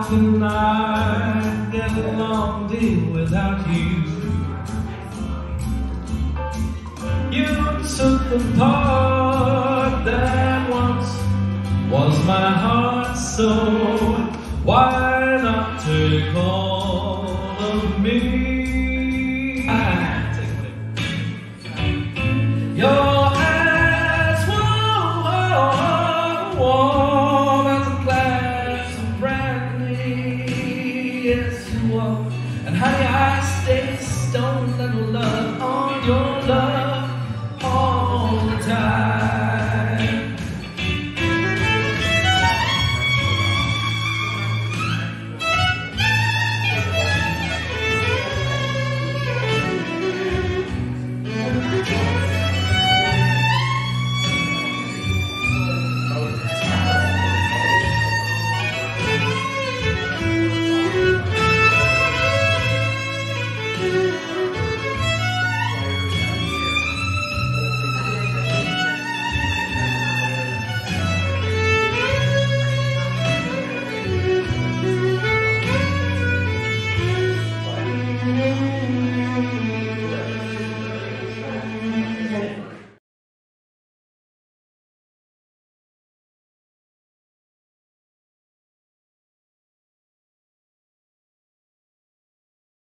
can I get along, dear, without you? You took the part that once was my heart, so why not take all of me?